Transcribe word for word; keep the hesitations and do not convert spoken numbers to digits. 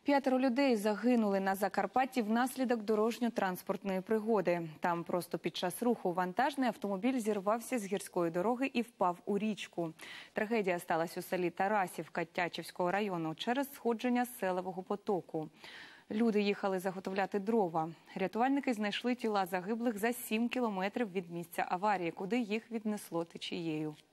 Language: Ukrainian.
П'ятеро людей загинули на Закарпатті внаслідок дорожньо-транспортної пригоди. Там просто під час руху вантажний автомобіль зірвався з гірської дороги і впав у річку. Трагедія сталася у селі Тарасівка Тячівського району через сходження селового потоку. Люди їхали заготовляти дрова. Рятувальники знайшли тіла загиблих за сім кілометрів від місця аварії, куди їх віднесло течією.